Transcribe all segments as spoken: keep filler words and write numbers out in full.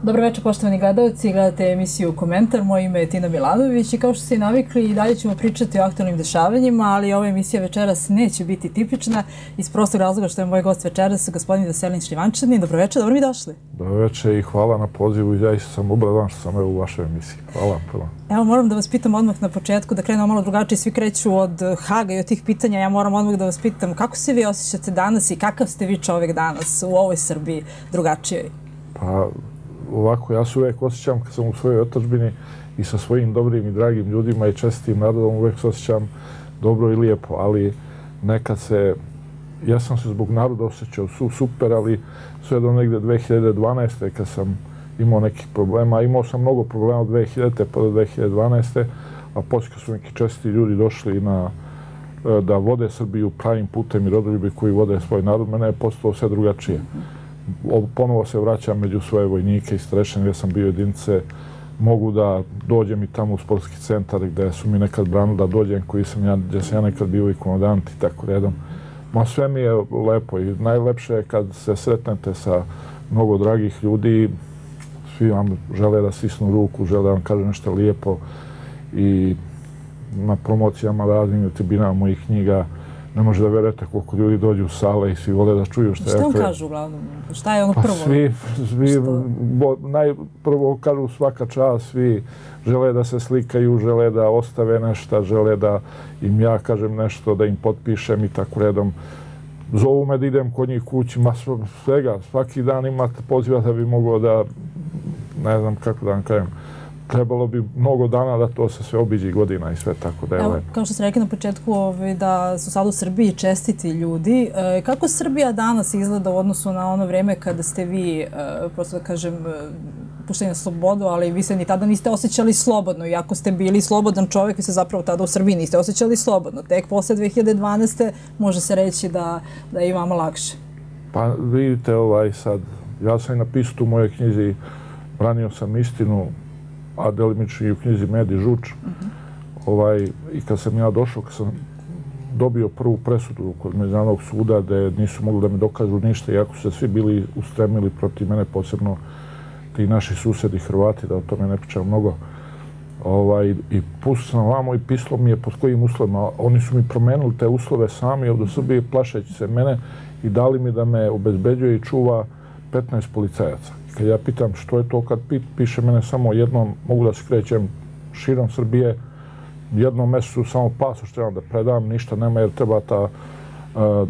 Dobro večer, poštovani gledalci. Gledate emisiju Komentar. Moje ime je Tina Milanović i kao što ste i navikli, i dalje ćemo pričati o aktualnim dešavanjima, ali ova emisija večeras neće biti tipična iz prostog razloga što je moj gost večeras gospodin Veselin Šljivančanin. Dobro večer, dobro mi došli. Dobro večer i hvala na pozivu. Ja sam obradovan što sam u vašoj emisiji. Hvala vam prvo. Evo, moram da vas pitam odmah na početku, da krenemo malo drugačije. Svi kreću od Haga i od tih pitanja. Ja moram odmah da vas pitam kako se vi osjećate danas i kakav ste vi čovjek danas u ovoj Srbiji drugačijoj? Pa, ovako, ja se uvijek osjećam kad sam u svojoj otadžbini i sa svojim dobrim i dragim ljudima i čestitim narodom, uvijek se osjećam dobro i lijepo, ali nekad se, ja sam se zbog naroda osjećao su super, ali sve do negdje dve hiljade dvanaeste. kad sam imao nekih problema, imao sam mnogo problema od dve hiljadite pa do dve hiljade dvanaeste. a poslije su neki čestiti ljudi došli na, da vode Srbiju pravim putem i rodoljubi koji vode svoj narod, mene je postalo sve drugačije. Ponovo se vraćam među svoje vojnike iz Strešine gdje sam bio jedinice, mogu da dođem i tamo u sportski centar gdje su mi nekad branili da dođem, koji sam ja, gdje sam ja nekad bio i komandant i tako redom. Ma sve mi je lepo i najlepše je kad se sretnete sa mnogo dragih ljudi, svi vam žele da stisnu ruku, žele da vam kažu nešto lijepo i na promocijama raznim tribinama mojih knjiga ne može da verujete koliko ljudi dođu u sale i svi vole da čuju što ja kažem. Šta vam kažu uglavnom? Šta je ono prvo? Svi, svi najprvo kažu svaka čast, svi žele da se slikaju, žele da ostave nešto, žele da im ja kažem nešto, da im potpišem i tako redom. Zovu me da idem kod njih kući, ma svega, svaki dan imate poziva da bi mogao da, ne znam kako da vam kažem, trebalo bi mnogo dana da to se sve obiđi godina i sve tako da je lepo. Kao što ste rekli na početku da su sad u Srbiji čestiti ljudi. Kako Srbija danas izgleda u odnosu na ono vreme kada ste vi, prosto da kažem, pušteni na slobodu, ali vi se ni tada niste osjećali slobodno. Iako ste bili slobodan čovjek, vi se zapravo tada u Srbiji niste osjećali slobodno. Tek posle dve hiljade dvanaeste. može se reći da, da je i vama lakše. Pa vidite ovaj sad, ja sam i napisao u mojoj knjizi, branio sam istinu, a delimično i u knjizi Medi Žuč. Uh-huh. ovaj, I kad sam ja došao, kad sam dobio prvu presudu kod Međunarodnog suda gdje nisu mogli da mi dokažu ništa, iako su se svi bili ustremili protiv mene, posebno ti naši susedi Hrvati, da o tome ne pričam mnogo. Ovaj, I pustio sam vamo i pisalo mi je pod kojim uslovima. Oni su mi promenili te uslove sami od Srbije plašeći se mene i dali mi da me obezbeđuje i čuva petnaest policajaca. Kad ja pitam što je to kad piše mene samo jednom, mogu da se krećem širom Srbije, jednom mjesecu samo pasoš trebam da predam, ništa nema jer treba ta uh,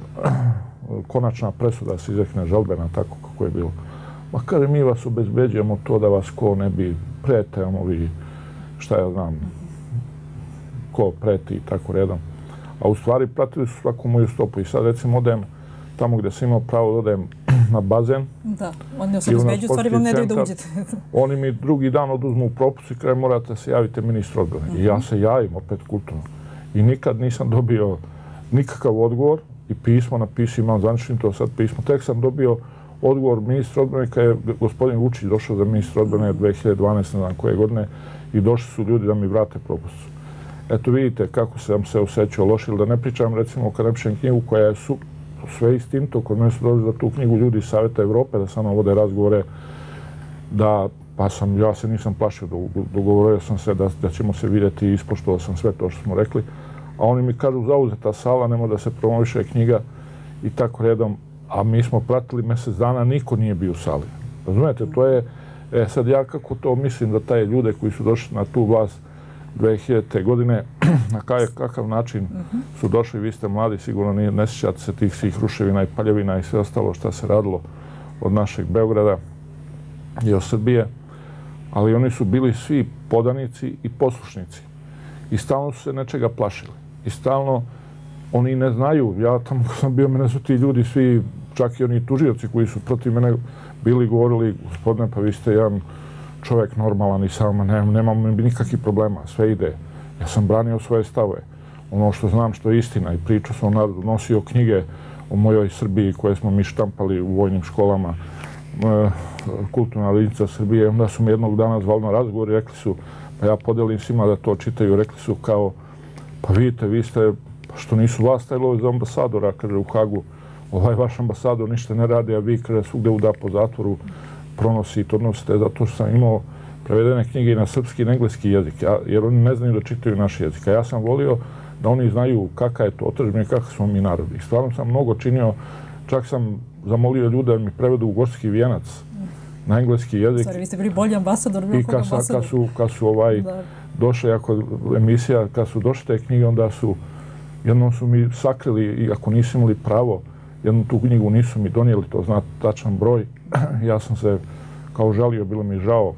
konačna presuda se izrekne žalbena, tako kako je bilo. Ma kaže, mi vas obezbeđujemo to da vas ko ne bi pretemo vi, šta ja znam, ko preti i tako redom. A u stvari pratili su svaku moju stopu i sad recimo odem tamo gdje sam imao pravo da odem na bazen. Da, oni nas obezbeđuju, stvari vam ne daju da uđete. Oni mi drugi dan oduzmu propust i kraj morate se javite ministru odbrane. I ja se javim opet kulturno. I nikad nisam dobio nikakav odgovor i pismo napisao, imam zvaničnim to sad pismo. Tek sam dobio odgovor ministra odbrane kad je gospodin Vučić došao za ministra odbrane dve hiljade dvanaeste. ne znam koje godine i došli su ljudi da mi vrate propust. Eto vidite kako sam se osjećao loše, da ne pričam recimo kad napišem knjigu koja je su sve istinito, kod mene su došli za tu knjigu ljudi iz Saveta Evrope, da sa mnom vode razgovore, da, pa sam, ja se nisam plašio, dogovorio sam se da, da ćemo se vidjeti i ispoštovao sam sve to što smo rekli, a oni mi kažu zauzeta sala, nema da se promoviše knjiga i tako redom, a mi smo pratili mjesec dana, niko nije bio u sali. Razumijete, to je, e, sad ja kako to mislim da taj ljude koji su došli na tu vlast dve hiljadite. godine, na kakav način su došli, vi ste mladi, sigurno ne, ne sjećate se tih svih ruševina i paljevina i sve ostalo što se radilo od našeg Beograda i od Srbije, ali oni su bili svi podanici i poslušnici i stalno su se nečega plašili i stalno oni ne znaju, ja tamo kad sam bio, mene su ti ljudi svi, čak i oni tužioci koji su protiv mene bili govorili, gospodine, pa vi ste jedan čovjek normalan i samo nemam, nemam nikakvih problema, sve ide. Ja sam branio svoje stave. Ono što znam što je istina i pričao sam narodu, nosio knjige o mojoj Srbiji koje smo mi štampali u vojnim školama, e, kulturna linica Srbije. Onda su mi jednog dana zvali na razgovor i rekli su, pa ja podelim svima da to čitaju, rekli su kao, pa vidite, vi ste, pa što nisu vas stavili za ambasadora, kaže u Hagu, ovaj vaš ambasador ništa ne radi, a vi, kaže, svugde uda po zatvoru, pronosite, odnosite, zato što sam imao prevedene knjige i na srpski i na engleski jezik, ja, jer oni ne znaju da čitaju naš jezik. A ja sam volio da oni znaju kakav je to otadžbina i kakav smo mi narod. I stvarno sam mnogo činio, čak sam zamolio ljude da mi prevedu Ugorski vijenac na engleski jezik. Stvari, vi ste bili bolji ambasador, bilo kog ambasador. I kad su, kad su ovaj, došle, ako emisija, kad su došle te knjige, onda su, jednom su mi sakrili, i ako nisu imali pravo, jednu tu knjigu nisu mi donijeli, to zna tačan broj. Ja sam se kao žalio, bilo mi žao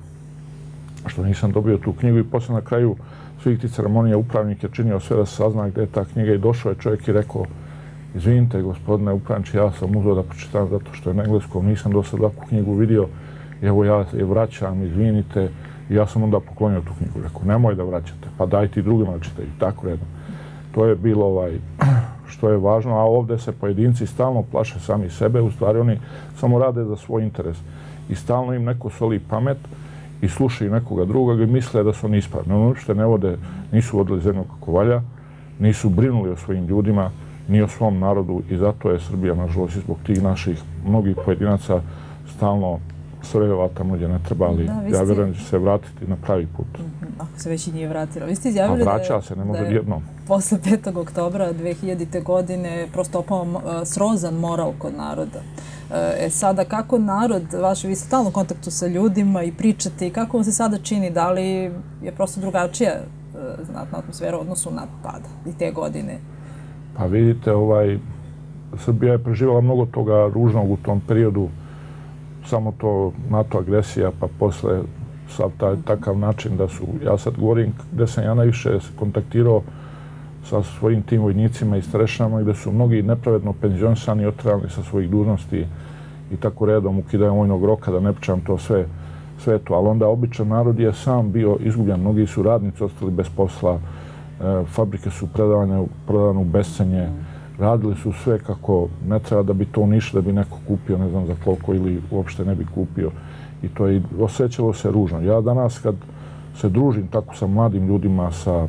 što nisam dobio tu knjigu i poslije na kraju svih ti ceremonija upravnik je činio sve da se sazna gdje je ta knjiga i došao je čovjek i rekao: izvinite, gospodine upravniče, ja sam uzeo da pročitam zato što je na engleskom, nisam do sad ovakvu knjigu vidio, evo ja je vraćam, izvinite. I ja sam onda poklonio tu knjigu, rekao: nemoj da vraćate, pa dajte i drugima da čitaju, tako redno. To je bilo ovaj, što je važno, a ovdje se pojedinci stalno plaše sami sebe, u stvari oni samo rade za svoj interes. I stalno im neko soli pamet i slušaju nekoga drugoga i misle da su oni ispravni. Oni uopšte ne vode, nisu vodili zemlju kako valja, nisu brinuli o svojim ljudima, ni o svom narodu i zato je Srbija, nažalost, zbog tih naših mnogih pojedinaca stalno srljava tamo gdje ne treba, ali ja vjerujem da će se vratiti na pravi put. Ako se već i nije vratila. Vi ste izjavili da vraća se, ne može jednom. Posle petog oktobra dve hiljadite. godine prosto opao srozan moral kod naroda. E sada, kako narod, vaš, vi ste stalno u kontaktu sa ljudima i pričate, i kako vam se sada čini, da li je prosto drugačija znatna atmosfera u odnosu na tada i te godine? Pa vidite, ovaj, Srbija je preživala mnogo toga ružnog u tom periodu, samo to NATO agresija, pa posle sav taj takav način da su, ja sad govorim gde sam ja najviše kontaktirao sa svojim tim vojnicima i starešinama i gde su mnogi nepravedno penzionisani, oterani sa svojih dužnosti i tako redom ukidaju vojnog roka, da ne pričam to sve, sve to. Ali onda običan narod je sam bio izgubljen, mnogi su radnici ostali bez posla, e, fabrike su predavane, prodane u bescenje, radili su sve kako ne treba da bi to uništilo, da bi neko kupio, ne znam za koliko, ili uopšte ne bi kupio. I to je osjećalo se ružno. Ja danas kad se družim tako sa mladim ljudima, sa,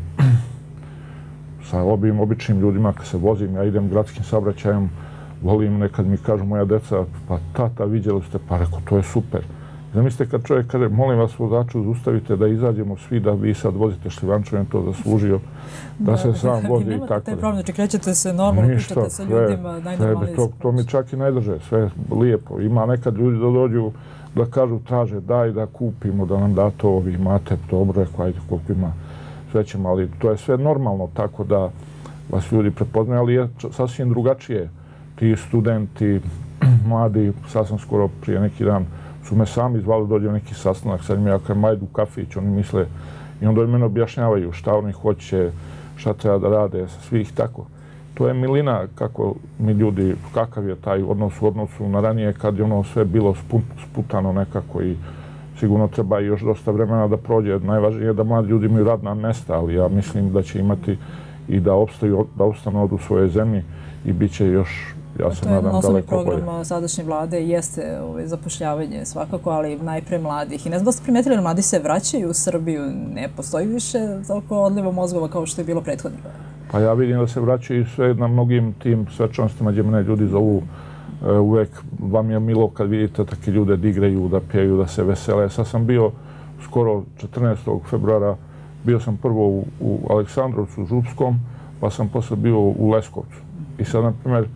sa obim, običnim ljudima, kad se vozim, ja idem gradskim saobraćajem, volim nekad mi kažu moja deca: pa tata, vidjeli ste, pa rekao, to je super. Zamislite kad čovjek kaže: molim vas vozaču, zaustavite da izađemo svi, da vi sad vozite šljivanču, on to zaslužio, da se sam vozi i tako. Nemate taj problem, znači krećete se normalno, pričate sa ljudima, najnormalnije. To mi čak i najdrže, sve lijepo. Ima nekad ljudi da dođu da kažu, traže, daj da kupimo, da nam da to, ovi imate, dobro, rekao, ajde koliko ima, sve ćemo, ali to je sve normalno, tako da vas ljudi prepoznaju, ali je sasvim drugačije. Ti studenti, mladi, sasvim skoro prije neki dan, su me sami zvali, dođe neki sastanak, sad im ja kažem, ajde u kafić, oni misle, i onda mene objašnjavaju šta oni hoće, šta treba da rade, sa svih tako. To je milina kako mi ljudi, kakav je taj odnos u odnosu na ranije, kad je ono sve bilo sputano nekako i sigurno treba još dosta vremena da prođe. Najvažnije je da mladi ljudi imaju radna mesta, ali ja mislim da će imati i da opstaju, da ostanu u svojoj zemlji i bit će još, ja se nadam, daleko bolje. To je osnovni program sadašnje vlade, jeste zapošljavanje svakako, ali najpre mladih. I ne znam da ste primetili, mladi se vraćaju u Srbiju, ne postoji više toliko odliva mozgova kao što je bilo prethodno. Pa ja vidim da se vraćaju sve na mnogim tim svečanostima gdje mene ljudi zovu. Uvek vam je milo kad vidite takve ljude da igraju, da pjevaju, da se vesele. Sad sam bio skoro četrnaestog februara, bio sam prvo u, u Aleksandrovcu, Župskom, pa sam posle bio u Leskovcu. I sad, na primjer,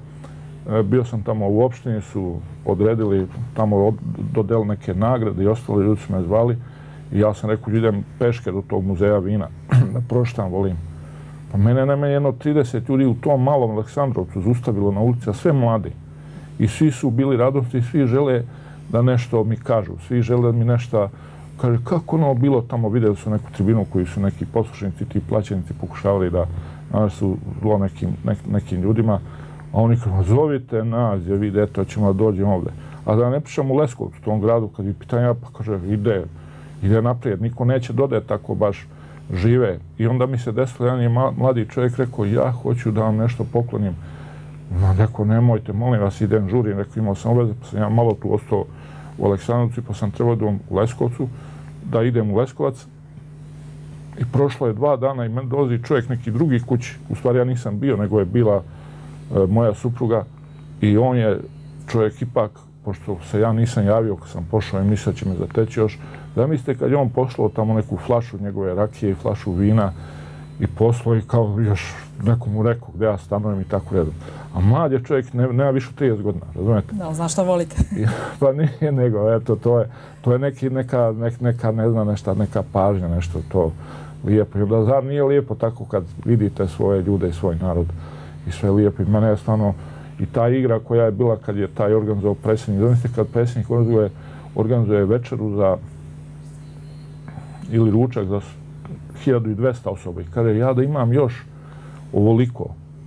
bio sam tamo u opštini, su odredili tamo dodel neke nagrade i ostali ljudi su me zvali. I ja sam rekao, idem peške do tog muzeja vina, da proštam, volim. Pa mene nema jedno trideset ljudi u tom malom Aleksandrovcu zaustavilo na ulici, a sve mladi. I svi su bili radosni, svi žele da nešto mi kažu, svi žele da mi nešto kaže, kako ono bilo tamo, vidjeli su neku tribinu koju su neki poslušnici, ti plaćenici pokušavali da nanesu zlo nekim, nek, nekim ljudima, a oni kažu, zovite nas, je vidi, eto, ćemo da dođemo ovdje. A da ne pričam u Leskovcu, u tom gradu, kad je pitanja, pa kaže, ide, ide naprijed, niko neće dodaje tako baš žive. I onda mi se desilo, jedan je mladi čovjek rekao, ja hoću da vam nešto poklonim. Rekao, nemojte, molim vas, idem, žurim. Rekao, imao sam obaveze, pa sam ja malo tu ostao u Aleksandrovcu, pa sam trebao da idem u Leskovcu, da idem u Leskovac. I prošlo je dva dana i meni dolazi čovjek neki drugi kući. U stvari ja nisam bio, nego je bila e, moja supruga. I on je čovjek ipak pošto se ja nisam javio kad sam pošao i mislio će me zateći još, zamislite kad je on poslao tamo neku flašu njegove rakije i flašu vina i poslao i kao još nekomu rekao gdje ja stanujem i tako redom. A mlad je čovjek, ne, nema više trideset godina, razumijete? Da, znaš šta volite. Pa nije nego, eto, to je, to je neki, neka, nek, neka, ne znam, nešta, neka pažnja, nešto to lijepo. I onda zar nije lijepo tako kad vidite svoje ljude i svoj narod i sve lijepo. I mene je stvarno, i ta igra koja je bila kad je taj organizovao predsjednik, zamislite kad predsjednik organizuje, organizuje večeru za, ili ručak za hiljadu dvesta osoba i kaže ja da imam još ovoliko,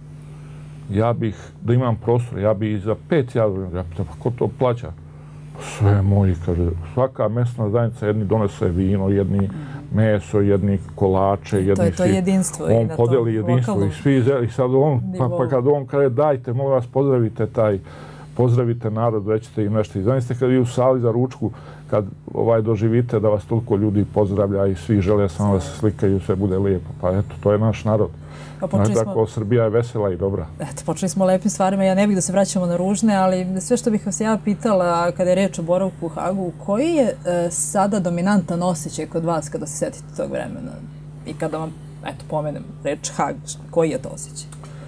ja bih, da imam prostor, ja bih i za pet jadro, ja pitam, pa ko to plaća? Sve moji, kaže, svaka mesna zajednica, jedni donese vino, jedni meso, jedni kolače, jedni to je to jedinstvo. On podeli jedinstvo i svi, i sad on, pa, pa kad on kaže, dajte, molim vas, pozdravite taj, pozdravite narod, rećete im nešto. I zamislite kad vi u sali za ručku, kad ovaj doživite da vas toliko ljudi pozdravlja i svi žele samo da se slikaju, sve bude lijepo. Pa eto, to je naš narod. Pa znači, smo... tako, Srbija je vesela i dobra. Eto, počeli smo lepim stvarima. Ja ne bih da se vraćamo na ružne, ali sve što bih vas ja pitala kada je reč o boravku u Hagu, koji je e, sada dominantan osjećaj kod vas kada se setite tog vremena? I kada vam, eto, pomenem reč Hag, koji je to osjećaj?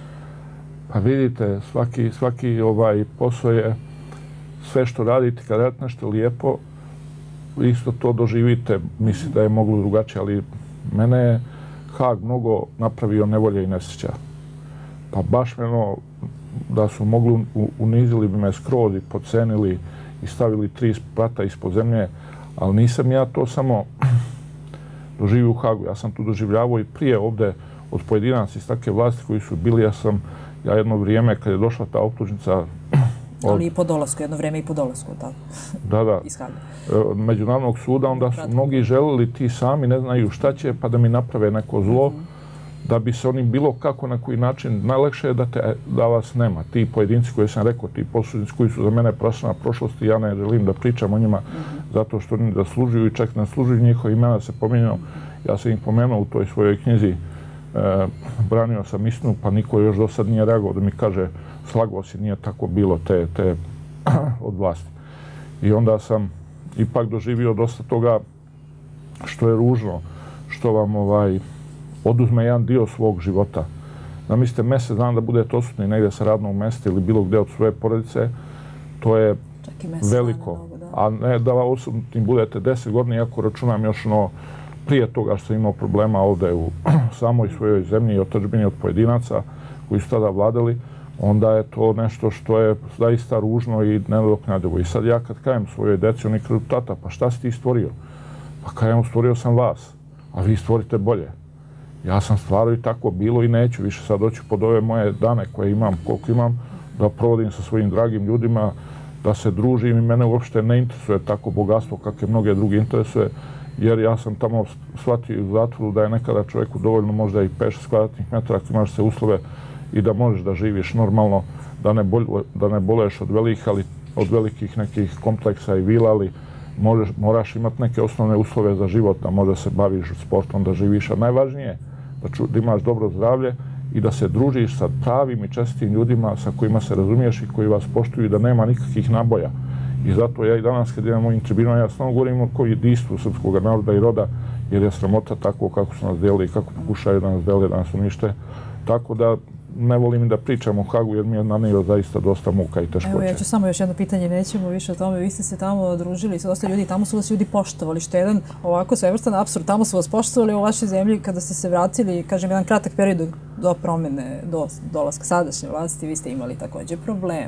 Pa vidite, svaki, svaki ovaj posao je sve što radite, kad radite nešto lijepo, isto to doživite, mislite da je moglo drugačije, ali mene je Hag mnogo napravio nevolje i nesreća. Pa baš me ono, da su mogli, unizili bi me skroz i podcenili i stavili tri sprata ispod zemlje, ali nisam ja to samo doživio u Hagu. Ja sam tu doživljavao i prije ovdje od pojedinaca iz takve vlasti koji su bili. Ja sam, ja jedno vrijeme kad je došla ta optužnica... Od... Ali i po dolasku, jedno vrijeme i po dolasku, tako? Da, da. Iz Haga. Međunarodnog suda, onda su mnogi želili, ti sami ne znaju šta će, pa da mi naprave neko zlo, mm-hmm. da bi se oni bilo kako, na koji način, najlakše je da, te, da vas nema. Ti pojedinci koji sam rekao, ti poslušnici koji su za mene prošli na prošlosti, ja ne želim da pričam o njima, mm-hmm. zato što oni zaslužuju i čak ne služuju njihova imena se pominjao. Ja sam ih pomenuo u toj svojoj knjizi, e, branio sam istinu, pa niko još do sad nije reagovao da mi kaže slagao si, nije tako bilo te, te od vlasti. I onda sam ipak doživio dosta toga što je ružno, što vam ovaj, oduzme jedan dio svog života. Zamislite, mjesec dana da budete odsutni negdje sa radnog mjesta ili bilo gdje od svoje porodice, to je veliko. Mnogo, da. A ne da odsutni budete deset godina, iako računam još ono prije toga što sam imao problema ovdje u samoj svojoj zemlji i otadžbini od pojedinaca koji su tada vladali, onda je to nešto što je zaista ružno i nenadoknadivo. I sad ja kad kajem svojoj deci, oni kažu, tata, pa šta si ti stvorio? Pa kajem, stvorio sam vas, a vi stvorite bolje. Ja sam stvarao i tako bilo i neću više. Sad doću pod ove moje dane koje imam, koliko imam, da provodim sa svojim dragim ljudima, da se družim i mene uopšte ne interesuje tako bogatstvo kakve mnoge druge interesuje, jer ja sam tamo shvatio u zatvoru da je nekada čovjeku dovoljno možda i pet šest kvadratnih metara ako imaš se uslove i da možeš da živiš normalno, da ne, bol, da ne boleš od velikih, ali od velikih nekih kompleksa i vila, ali možeš, moraš imati neke osnovne uslove za život, da možda se baviš sportom, da živiš, a najvažnije je da, ču, da imaš dobro zdravlje i da se družiš sa pravim i čestitim ljudima sa kojima se razumiješ i koji vas poštuju i da nema nikakvih naboja. I zato ja i danas kad idem mojim tribinama, ja stvarno govorim o koji jedinstvu srpskog naroda i roda, jer je sramota tako kako su nas delili i kako pokušaju da nas dele, da nas unište. Tako da ne volim da pričam o Hagu jer mi je nanio zaista dosta muka i teškoće. Evo, ja ću samo još jedno pitanje, nećemo više o tome. Vi ste se tamo družili sa dosta ljudi, tamo su vas ljudi poštovali, što je jedan ovako svevrstan apsurd. Tamo su vas poštovali u vašoj zemlji kada ste se vratili, kažem, jedan kratak period do, do promjene, do dolaska sadašnje vlasti, vi ste imali također problem.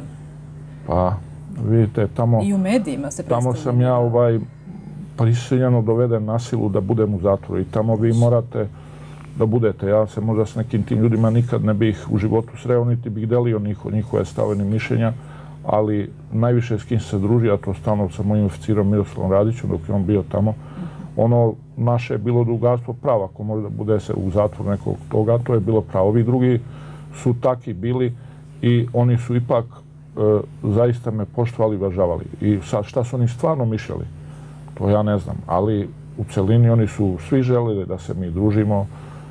Pa, vidite, tamo... I u medijima se predstavljaju. Tamo sam ja ovaj, prisiljeno doveden na silu da budem u zatvoru i tamo vi morate da budete. Ja se možda s nekim tim ljudima nikad ne bih u životu sreo, niti bih delio njiho, njihove stavene mišljenja, ali najviše s kim se druži, a to stalno sa mojim oficirom Miroslavom Radićom dok je on bio tamo, ono naše je bilo drugarstvo prava, ako može da bude se u zatvoru nekog toga, to je bilo pravo. Ovi drugi su taki bili i oni su ipak e, zaista me poštovali i uvažavali. I sad šta su oni stvarno mišljali, to ja ne znam, ali u celini oni su svi želeli da se mi družimo,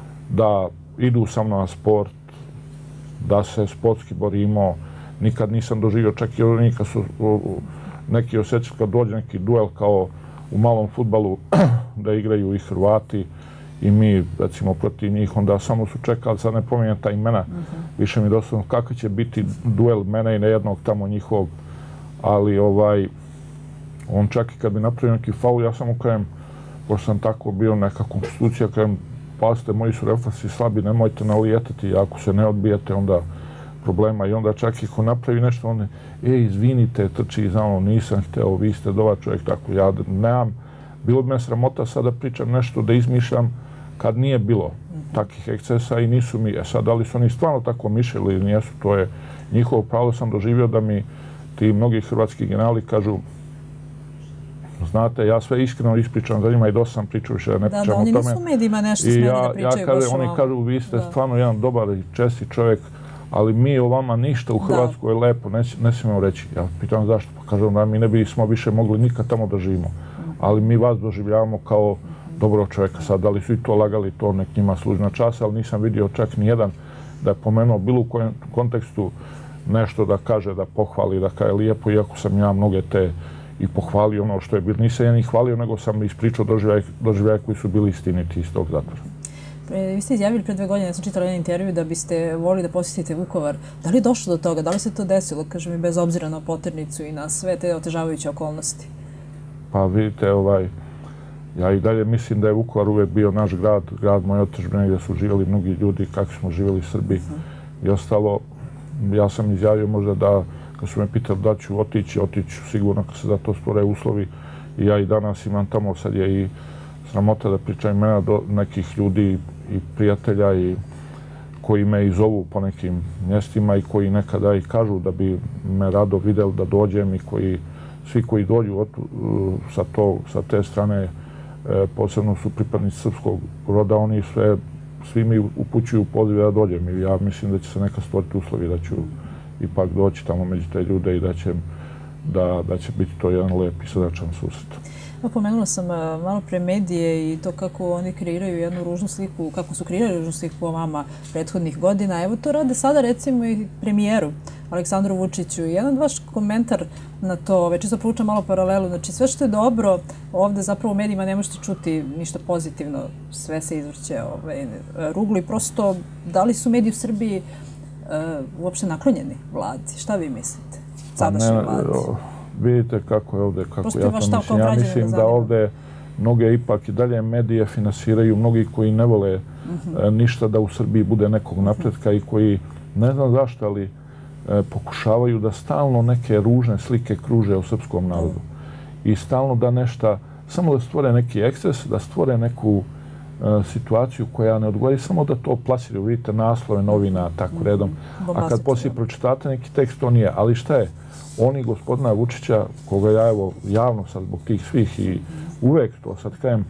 da idu sa mnom na sport, da se sportski borimo. Nikad nisam doživio, čak i oni kad su neki osjećaj kad dođe neki duel kao u malom fudbalu da igraju i Hrvati i mi, recimo, protiv njih, onda samo su čekali, sad ne pominjem ta imena, više mi doslovno kakav će biti duel mene i nejednog tamo njihovog, ali ovaj, on čak i kad bi napravio neki faul, ja samo kažem, pošto sam tako bio neka konstitucija, kažem, pazite, moji su refleksi slabi, nemojte nalijetati, ako se ne odbijete, onda problema. I onda čak i ko napravi nešto, onda, e, izvinite, trči za ono, nisam hteo, vi ste dobar čovjek, tako, ja nemam, bilo bi me sramota sada pričam nešto da izmišljam kad nije bilo takvih ekscesa i nisu mi, e sad, da li su oni stvarno tako mišljali ili nijesu, to je njihovo pravo. Sam doživio da mi ti mnogi hrvatski generali kažu, znate, ja sve iskreno ispričam, za njima i dosta sam pričao više da ne pričam o tome. Da, da, oni nisu u medijima nešto smeli da pričaju baš o Oni kažu, vi ste stvarno jedan dobar i česti čovjek, ali mi o vama ništa u Hrvatskoj je lepo, ne smijemo reći. Ja pitam zašto, pa kažem da mi ne bismo više mogli nikad tamo da živimo, ali mi vas doživljavamo kao dobrog čovjeka. Sad, da li su i to lagali, to nek njima služna čast, ali nisam vidio čak ni jedan da je pomenuo bilo u kojem kontekstu nešto da kaže, da pohvali, da kaže lijepo, iako sam ja mnoge te i pohvalio ono što je bilo. Nisam ja njih hvalio, nego sam ispričao doživljaje koji su bili istiniti iz tog zatvora. Vi ste izjavili pre dve godine, ja sam čitala jedan intervju, da biste volili da posjetite Vukovar. Da li je došlo do toga? Da li se to desilo, kažem mi, bez obzira na poternicu i na sve te otežavajuće okolnosti? Pa vidite, ovaj, ja i dalje mislim da je Vukovar uvijek bio naš grad, grad moje otadžbine gdje su živjeli mnogi ljudi, kako smo živjeli Srbi i ostalo. Ja sam izjavio možda da, kad su me pitali da ću otići, otići sigurno kad se za to stvore uslovi. I ja i danas imam tamo, sad je i sramota da pričam imena do nekih ljudi i prijatelja i koji me i zovu po nekim mjestima i koji nekada i kažu da bi me rado vidjeli da dođem i koji, svi koji dođu od, sa, to, sa te strane, posebno su pripadnici srpskog roda, oni sve, svi mi upućuju pozive da dođem i ja mislim da će se neka stvoriti uslovi da ću ipak doći tamo među te ljude i da će, da, da će biti to jedan lep i srdačan susret. Pomenula sam malo pre medije i to kako oni kreiraju jednu ružnu sliku, kako su kreirali ružnu sliku o vama prethodnih godina. Evo to rade sada recimo i premijeru Aleksandru Vučiću. Jedan vaš komentar na to, čisto proučam malo paralelu, znači sve što je dobro ovde zapravo u medijima ne možete čuti ništa pozitivno, sve se izvrće ovaj, ruglu i prosto da li su mediji u Srbiji uh, uopšte naklonjeni vladi? Šta vi mislite? Sadašnji vladi? Vidite kako je ovdje, kako ja to mislim. Ja mislim da ovdje mnoge ipak i dalje medije finansiraju, mnogi koji ne vole ništa da u Srbiji bude nekog napretka i koji, ne znam zašto, ali pokušavaju da stalno neke ružne slike kruže o srpskom narodu. I stalno da nešto, samo da stvore neki eksces, da stvore neku situaciju koja ne odgovori, samo da to plasiraju. Vidite naslove novina, tako redom. A kad poslije pročitate neki tekst, to nije. Ali šta je? Oni, gospodina Vučića, koga ja evo javno sad zbog tih svih i uvek to sad kajem,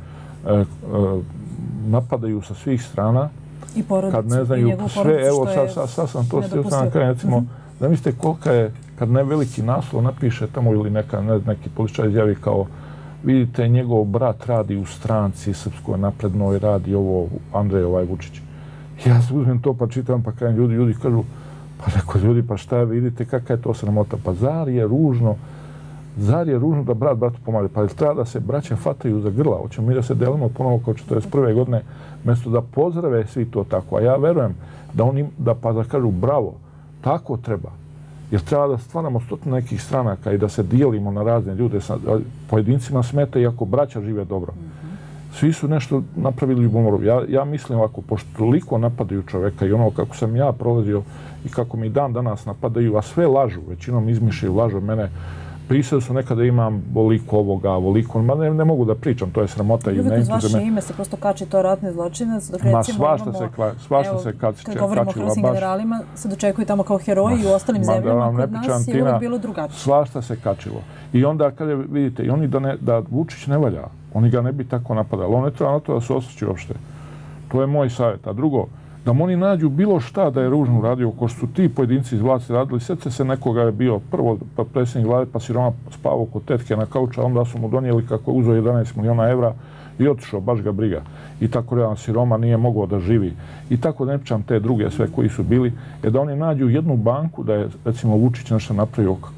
napadaju sa svih strana. I porodicu, kad ne znaju sve, evo sad, sad sam to stio sam na kraju, recimo, da mislite kolika je, kad ne veliki naslov napiše tamo ili neka, ne, neki političar izjavi kao vidite, njegov brat radi u stranci Srpskoj naprednoj, radi ovo Andrej ovaj Vučić. Ja se uzmem to pa čitam pa kajem ljudi, ljudi kažu pa neko ljudi, pa šta vidite, kakva je to sramota? Pa zar je ružno, zar je ružno da brat bratu pomaže? Pa treba da se braća fataju za grla? Hoćemo mi da se delimo ponovo kao četrdeset prve godine, mjesto da pozdrave svi to tako. A ja verujem da oni, da pa da kažu bravo, tako treba. Jer treba da stvaramo stotine nekih stranaka i da se dijelimo na razne ljude. Pojedincima smeta i ako braća žive dobro. Svi su nešto napravili ljubomoru. Ja, ja mislim ovako, pošto toliko napadaju čoveka i ono kako sam ja prolazio i kako mi dan danas napadaju, a sve lažu, većinom izmišljaju, lažu mene. Pisali su nekada imam voliko ovoga, voliko, ma ne, ne mogu da pričam, to je sramota. Uvijek uz vaše ime se prosto kači to ratni zločinac, dok recimo ma, svašta imamo, se, kla, svašta evo, se kači, kad govorimo o hrvatskim generalima, se dočekuju tamo kao heroji i u ostalim ma, zemljama, kod nas je uvijek bilo drugačije. Svašta se kačilo. I onda, kada vidite, i oni da, ne, da Vučić ne valja, oni ga ne bi tako napadali. On ne treba na to da se osjeća uopšte. To je moj savjet. A drugo, da mu oni nađu bilo šta da je ružno radio, ko što su ti pojedinci iz vlasti radili. Sjece se nekoga je bio prvo pa predsjednik vlade, pa siroma spavao kod tetke na kauču, a onda su mu donijeli kako je uzeo jedanaest miliona evra i otišao, baš ga briga. I tako jedan siroma nije mogao da živi. I tako ne pričam te druge sve koji su bili, je da oni nađu jednu banku da je, recimo, Vučić nešto napravio kako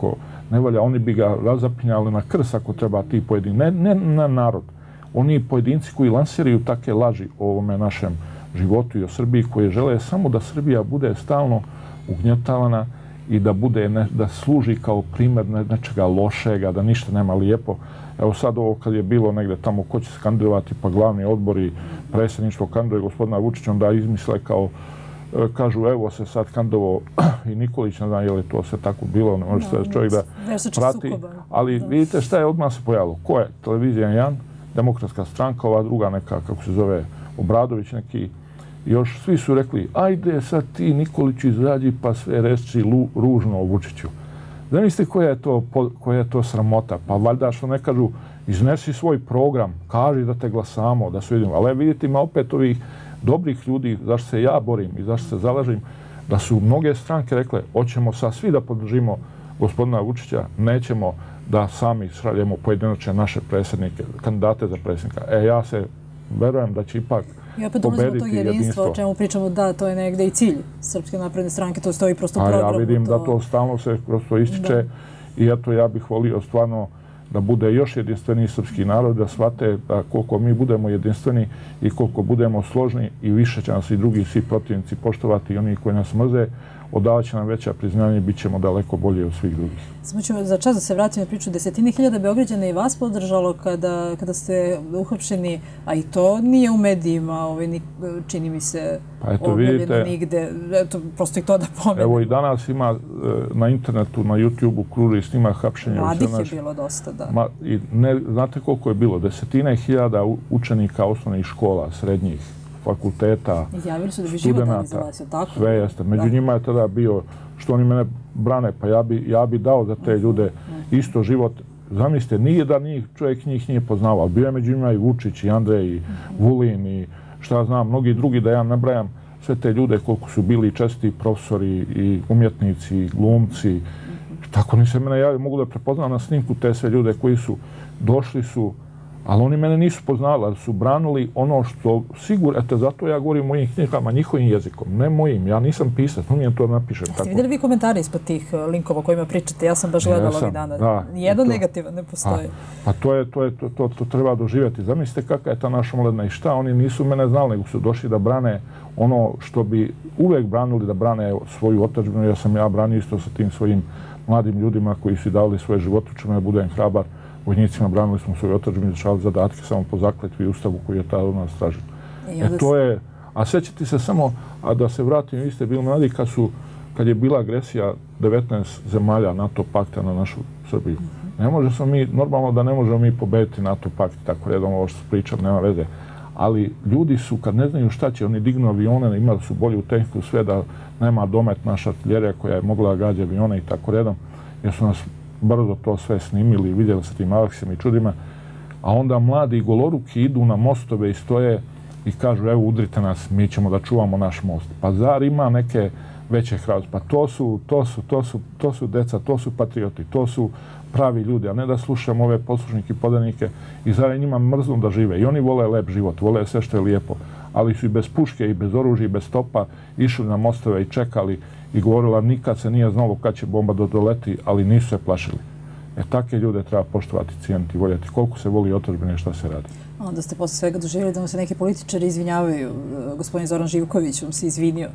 ne valja, oni bi ga razapinjali na krs ako treba ti pojedini, ne, ne na narod. Oni pojedinci koji lansiraju takve laži o ovome našem životu i o Srbiji, koji žele samo da Srbija bude stalno ugnjetavana i da bude ne, da služi kao primjer nečega lošega, da ništa nema lijepo. Evo sad ovo kad je bilo negde tamo ko će se kandidovati, pa glavni odbor i predsjedništvo kandiduje gospodina Vučića, onda izmisle kao, kažu evo se sad kandidovao i Nikolić, ne znam je li to sve tako bilo, ne može se čovjek da prati. Ali vidite šta je odmah se pojavilo. Ko je? Televizija jedan, Demokratska stranka, ova druga neka, kako se zove, Obradović neki. Još svi su rekli, ajde sad ti Nikolić izađi pa sve reći ružno o Vučiću. Zamislite koja je to, koja je to sramota. Pa valjda što ne kažu, iznesi svoj program, kaži da te glasamo, da se vidimo. Ali vidite, ima opet ovih dobrih ljudi, zašto se ja borim i zašto se zalažim, da su mnoge stranke rekle, hoćemo sad svi da podržimo gospodina Vučića, nećemo da sami šaljemo pojedinačne naše predsjednike, kandidate za predsjednika. E, ja se verujem da će ipak i opet dolazimo do tog jedinstva, o čemu pričamo, da, to je negde i cilj Srpske napredne stranke, to stoji prosto u programu. A ja vidim da to stalno se prosto ističe i eto ja bih volio stvarno da bude još jedinstveniji srpski narod, da shvate da koliko mi budemo jedinstveni i koliko budemo složni i više će nas i drugi svi protivnici poštovati i oni koji nas mrze, odavat će nam veća priznanja i bit ćemo daleko bolje od svih drugih. Samo ću za čas da se vratim na priču. Desetine hiljada Beograđana i vas podržalo kada, kada ste uhapšeni, a i to nije u medijima, ovaj, čini mi se, pa eto, objavljeno vidite, nigde. Eto, prosto i to da pomenem. Evo i danas ima na internetu, na YouTube-u kruži snimak hapšenja. Mladih je bilo dosta, da. Ma, i ne, znate koliko je bilo? Desetine hiljada učenika osnovnih škola, srednjih, fakulteta, studenta, sve jeste. Među njima je tada bio, što oni mene brane, pa ja bi, ja bi dao za te ljude isto život. Zamislite, nije da njih, čovjek njih nije poznao, ali bio je među njima i Vučić, i Andrej, i Vulin, i šta znam, mnogi drugi, da ja nabrajam sve te ljude koliko su bili česti profesori, i umjetnici, i glumci. Tako ni se mene javio, mogu da prepoznam na snimku te sve ljude koji su došli su, ali oni mene nisu poznali, ali su branili ono što sigurno, eto, zato ja govorim mojim knjigama, njihovim jezikom, ne mojim, ja nisam pisac, umijem to napišem. Jeste vidjeli vi komentare ispod tih linkova kojima pričate? Ja sam baš gledala ovih dana. Nijedan negativan ne postoji. Pa to je, to je, to, to treba doživjeti. Zamislite kakva je ta naša omladina i šta, oni nisu mene znali, nego su došli da brane ono što bi uvek branili, da brane svoju otadžbinu. Ja sam ja branio isto sa tim svojim mladim ljudima koji su dali svoje živote, čemu ja budem hrabar. Vojnicima branili smo svoju otadžbinu, izvršavali zadatke samo po zakletvi i ustavu koji je tada od nas tražen. E to je, a sećati se samo, a da se vratim, vi ste bili mladi kad su, kad je bila agresija devetnaest zemalja NATO pakta na našu Srbiju. Ne može smo mi, normalno da ne možemo mi pobediti NATO pakt, tako redom ovo što pričam, nema veze. Ali ljudi su, kad ne znaju šta će, oni dignu avione, imali su bolju tehniku, sve da nema domet naša artiljerija koja je mogla da gađa avione i tako redom, jer su nas brzo to sve snimili i vidjeli sa tim Aleksima i čudima, a onda mladi goloruki idu na mostove i stoje i kažu evo udrite nas, mi ćemo da čuvamo naš most. Pa zar ima neke veće hrabrosti? Pa to su, to su, to su, to su deca, to su patrioti, to su pravi ljudi, a ne da slušamo ove poslušnike i podanike i zar je njima mrzno da žive. I oni vole lep život, vole sve što je lijepo, ali su i bez puške i bez oružja i bez topa išli na mostove i čekali i govorila nikad se nije znalo kad će bomba doleti, ali nisu se plašili. E, takve ljude treba poštovati, cijeniti, voljeti. Koliko se voli otadžbine i šta se radi. Onda ste posle svega doživjeli da mu se neki političari izvinjavaju. Gospodin Zoran Živković vam se izvinio.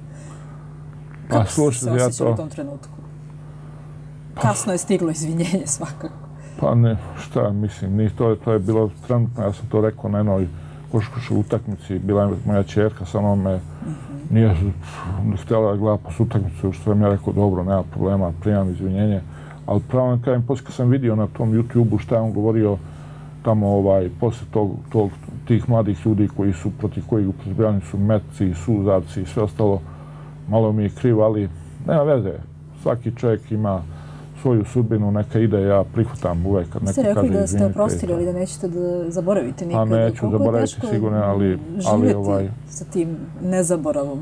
Kako ste se osjećali u tom trenutku? Kasno je stiglo izvinjenje svakako. Pa ne, šta mislim, ni to, to je bilo trenutno, ja sam to rekao na jednoj košarkaškoj utakmici, bila je moja ćerka, samo me nije htjela da gleda po utakmicu, što sam ja rekao, dobro, nema problema, primam izvinjenje. Ali pravo na krajem, poslije kad sam vidio na tom YouTube-u šta je on govorio tamo, ovaj, poslije tog, tog, tih mladih ljudi koji su, protiv kojih upotrebljavani su metci, suzavci i sve ostalo, malo mi je krivo, ali nema veze. Svaki čovjek ima svoju sudbinu, neka ide, ja prihvatam uvek kad neko kaže izvinite. Ste rekli da ste oprostili, ali da nećete da zaboravite nikada. Pa neću zaboraviti sigurno, ali... živjeti ovaj, sa tim nezaboravom?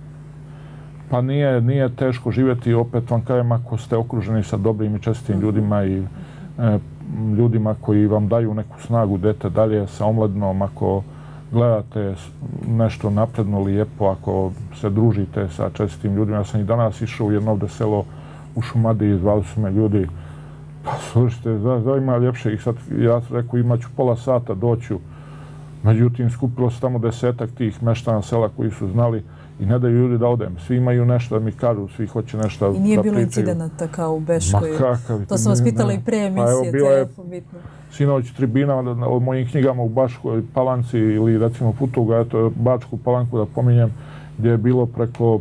Pa nije, nije teško živjeti, opet vam kažem, ako ste okruženi sa dobrim i čestitim ljudima i e, ljudima koji vam daju neku snagu dete dalje sa omladinom, ako gledate nešto napredno, lijepo, ako se družite sa čestitim ljudima. Ja sam i danas išao u jedno ovde selo u Šumadiji, zvali su me ljudi, Pa slušajte, da ima ljepše ih sad, ja sam rekao imaću pola sata, doću. Međutim, skupilo se tamo desetak tih meštana sela koji su znali i ne daju ljudi da odem. Svi imaju nešto da mi kažu, svi hoće nešto da pričaju. I nije bilo incidenata kao u Beškoj? Ma kakav? To sam vas pitala i pre emisije, to je bitno. Sinoć tribina o mojim knjigama u Bačkoj Palanci ili recimo Futoga, eto Bačku Palanku da pominjem, gdje je bilo preko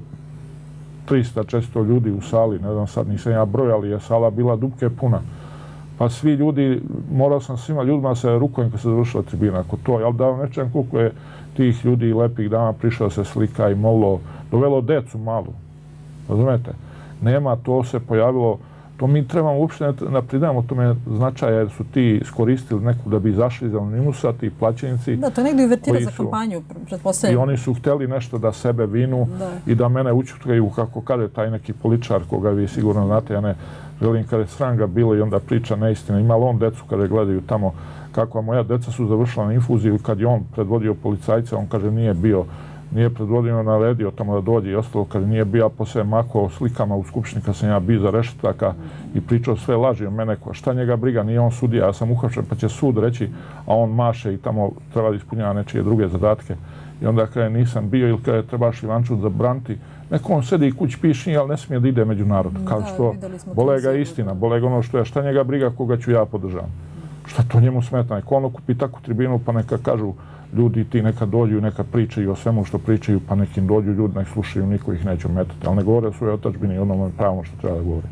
trista često ljudi u sali, ne znam sad nisam ja broj, ali je sala bila dupke puna. Pa svi ljudi, morao sam svima ljudima se rukovim kad se završila tribina, ako to, ali da vam ne čujem koliko je tih ljudi lepih dana prišao se slika i molilo, dovelo decu malu, razumete? Nema, to se pojavilo, to mi trebamo uopšte da pridamo tome značaja jer su ti iskoristili neku da bi izašli iz anonimusa, ti plaćenici. Da, to negdje uvertira za kampanju, pretpostavljam. I oni su htjeli nešto da sebe vinu i da mene učutkaju, kako kaže taj neki političar koga vi sigurno znate, ja ne želim kada je sranga bilo i onda priča neistina. Imali on decu kada gledaju tamo kako moja deca su završila na infuziju kad je on predvodio policajca, on kaže nije bio, nije predvodio, naredio tamo da dođe i ostalo, kad nije bio, a posle mako slikama u skupštini kad sam ja bio za rešetaka i pričao sve laži o mene, šta njega briga, nije on sudija, ja sam uhapšen pa će sud reći, a on maše i tamo treba da ispunjava nečije druge zadatke. I onda kada nisam bio ili kada trebaš Ivančut zabraniti, neko on sedi i kući piši, ali ne smije da ide među narod. Kao što bole ga istina, bole ga ono što je, šta njega briga koga ću ja podržavam. Šta to njemu smeta? Neko ono kupi takvu tribinu pa neka kažu ljudi ti neka dođu, neka pričaju o svemu što pričaju, pa nekim dođu ljudi, nek slušaju, niko ih neće ometati. Ali ne govore o svojoj otačbini i onome pravom što treba da govore.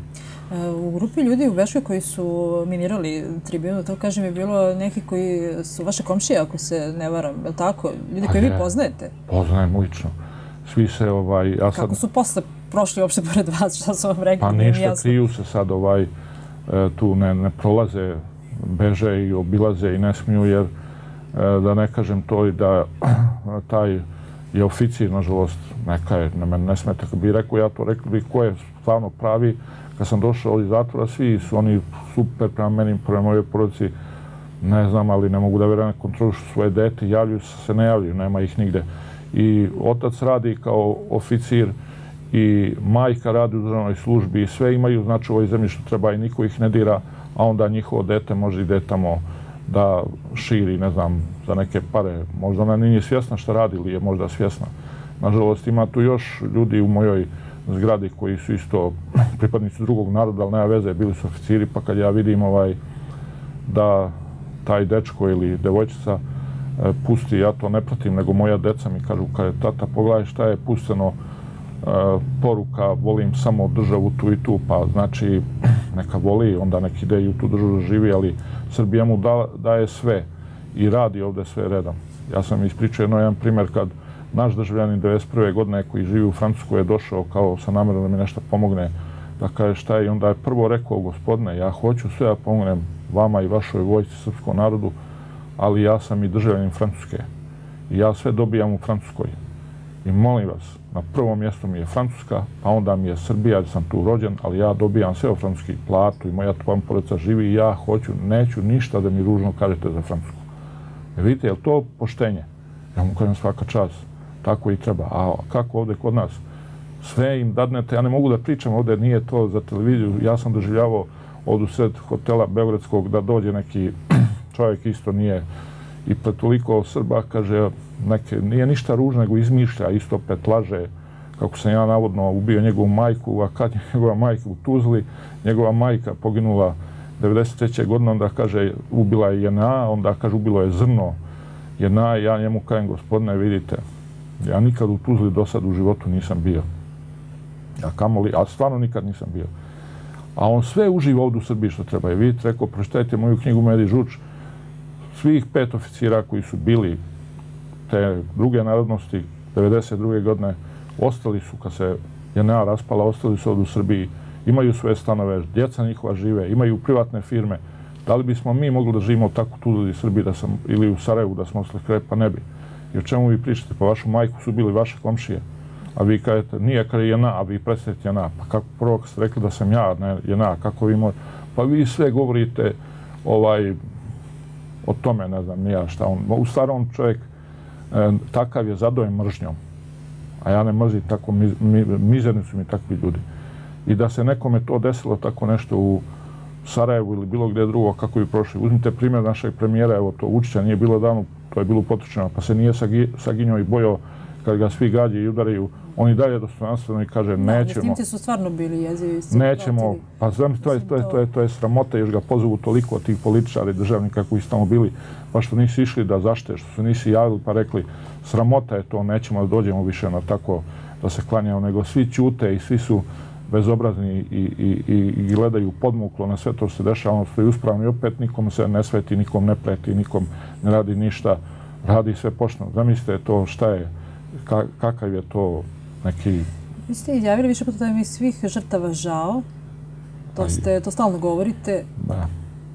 U grupi ljudi u Beškoj koji su minirali tribinu, to kažem je bilo neki koji su vaše komšije, ako se ne varam, je li tako? Ljudi koji vi poznajete? Poznajem lično. Svi se ovaj... Kako su posle prošli uopšte pored vas, šta su vam rekli? Pa ništa, kriju se sad ovaj, tu ne prolaze, beže i obilaze i ne smiju, jer da ne kažem to i da taj je oficir, nažalost, neka je, na mene ne smeta. Kad bi rekao ja to, rekli bi ko je stvarno pravi. Kad sam došao iz zatvora, svi su oni super prema meni, prema mojoj porodici, ne znam, ali ne mogu da vjerujem, kontrolišu svoje dete, javljuju se, se ne javljuju, nema ih nigde. I otac radi kao oficir i majka radi u državnoj službi i sve imaju, znači u ovoj zemlji što treba i niko ih ne dira, a onda njihovo dete može ide tamo da širi, ne znam, za neke pare. Možda ona nije svjesna šta radi ili je možda svjesna. Nažalost, ima tu još ljudi u mojoj zgradi koji su isto pripadnici drugog naroda, ali nema veze, bili su oficiri, pa kad ja vidim ovaj, da taj dečko ili devojčica pusti, ja to ne pratim, nego moja deca mi kažu, kad je tata, pogledaj šta je pusteno, poruka, volim samo državu tu i tu, pa znači neka voli, onda nek ide i u tu državu živi, ali Srbija mu daje sve i radi ovdje sve redom. Ja sam ispričao jedno jedan primjer kad naš državljanin devedeset prve godine koji živi u Francuskoj je došao kao sa namjerom da mi nešto pomogne, da kaže šta je, i onda je prvo rekao, gospodine, ja hoću sve da pomognem vama i vašoj vojsci, srpskom narodu, ali ja sam i državljanin Francuske i ja sve dobijam u Francuskoj. I molim vas, na prvom mjestu mi je Francuska, a onda mi je Srbija, jer sam tu rođen, ali ja dobijam sve u francuski platu i moja tvoja porodica živi i ja hoću, neću ništa da mi ružno kažete za Francusku. E vidite, je li to poštenje? Ja mu kažem svaka čast, tako i treba. A kako ovdje kod nas? Sve im dadnete, ja ne mogu da pričam ovdje, nije to za televiziju, ja sam doživljavao ovdje u sred hotela Beogradskog da dođe neki čovjek, isto nije, i pred toliko Srba, kaže, neke, nije ništa ružno, nego izmišlja, isto opet laže, kako sam ja navodno ubio njegovu majku, a kad je njegova majka u Tuzli, njegova majka poginula devedeset treće godine, onda kaže, ubila je J N A, onda kaže, ubilo je zrno J N A, ja njemu kažem, gospodine, vidite, ja nikad u Tuzli do sad u životu nisam bio. Ja kamoli, a stvarno nikad nisam bio. A on sve uživa ovdje u Srbiji što treba. I vidite, rekao, pročitajte moju knjigu Medi Žuč, svih pet oficira koji su bili te druge narodnosti devedeset druge godine, ostali su, kad se J N A raspala, ostali su ovdje u Srbiji, imaju svoje stanove, djeca njihova žive, imaju privatne firme. Da li bismo mi mogli da živimo tako tu u Srbiji da sam, ili u Sarajevu da smo ostali kraj, pa ne bi. I o čemu vi pričate? Pa vašu majku su bili vaše komšije. A vi kažete, nije kada je J N A, a vi predstavite J N A. Pa kako prvo kad ste rekli da sam ja, ne J N A, kako vi možete? Pa vi sve govorite ovaj, o tome, ne znam, nija šta on. U starom čovjek e, takav je zadojen mržnjom. A ja ne mrzim tako, mi, mi, mizerni su mi takvi ljudi. I da se nekome to desilo tako nešto u Sarajevu ili bilo gdje drugo kako bi prošli. Uzmite primjer našeg premijera, evo to Vučića nije bilo davno, to je bilo potočeno, pa se nije saginjao i bojao kad ga svi gađe i udaraju. On i dalje dostojanstveno i kaže nećemo. Snimci su stvarno bili jezivi. Nećemo, pa znam, to je, to je, to je, to je sramota, još ga pozovu toliko tih političara i državnika koji su tamo bili, pa što nisi išli da zašte, što se nisi javili pa rekli sramota je to, nećemo da dođemo više na tako da se klanjamo, nego svi ćute i svi su bezobrazni i, i, i, i gledaju podmuklo na sve to što se dešava, ono što je uspravno i opet nikom se ne sveti, nikom ne preti, nikom ne radi ništa, radi sve pošteno. Zamislite to šta je, ka, kakav je to neki... Vi ste izjavili više puta da mi svih žrtava žao, to, ste, to stalno govorite. Da.